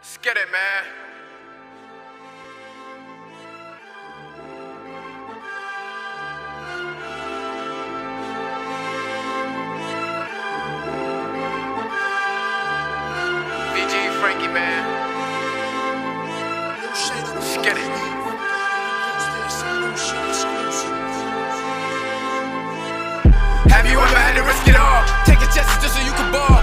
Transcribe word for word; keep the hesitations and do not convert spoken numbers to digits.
Let's get it, man. V G Frankie, man. Let's get it. Have you ever had to risk it all? Take a chance just so you can ball.